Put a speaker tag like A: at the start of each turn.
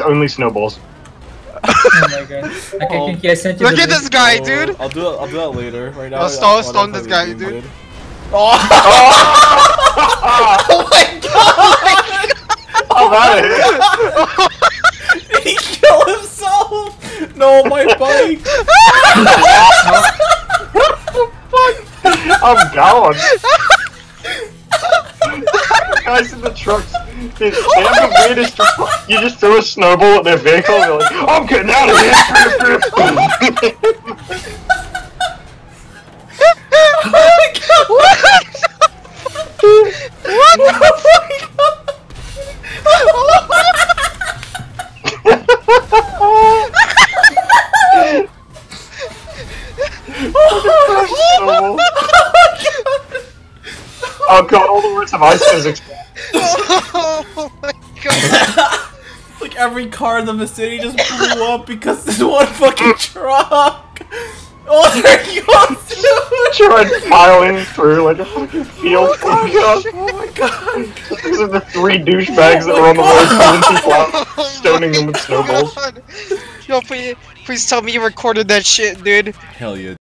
A: only snowballs.
B: Oh my god. Okay, I sent you
C: Look
B: the
C: at this guy, dude!
D: I'll do that later. Right now,
C: I'll stone this guy, dude.
D: Oh!
C: Oh my god!
A: Oh, that is.
D: He killed himself! No, my bike!
A: I'm gone. Guys in the trucks, they have the weirdest. You just throw a snowball at their vehicle and they're like, I'm getting out of here!
D: Oh my god! What?
A: Oh god, all the words of ice physics.
C: Oh my god!
D: Like every car in the vicinity just blew up because this one fucking truck! Oh, there he goes, dude!
A: Tried piling through like a fucking field.
D: Oh my god!
A: These are the 3 douchebags that were on the road pulling people out, stoning them with snowballs.
C: Yo, please tell me you recorded that shit, dude.
D: Hell yeah.